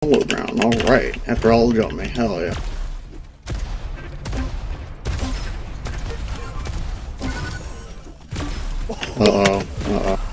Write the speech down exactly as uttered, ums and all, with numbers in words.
Hollow ground, alright. After all the jumping, hell yeah. Uh-oh, uh-oh.